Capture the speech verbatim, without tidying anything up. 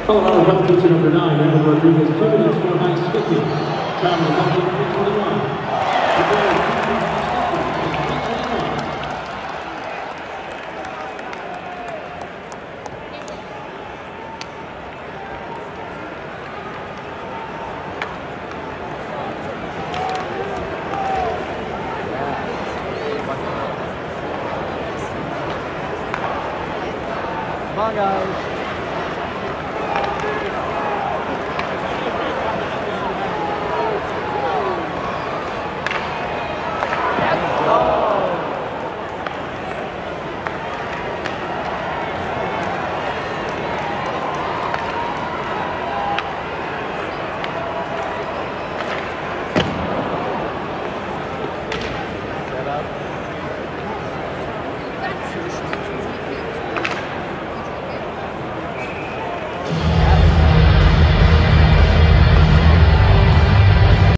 Colorado Health Teacher number nine, Evan Rodriguez, two minutes for high skipping. Time eleven twenty-one. Come on, guys.